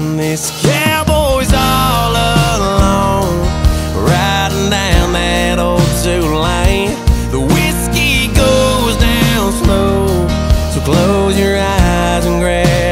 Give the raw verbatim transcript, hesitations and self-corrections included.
And this cowboy's all alone, riding down that old two lane. The whiskey goes down slow, so close your eyes and grab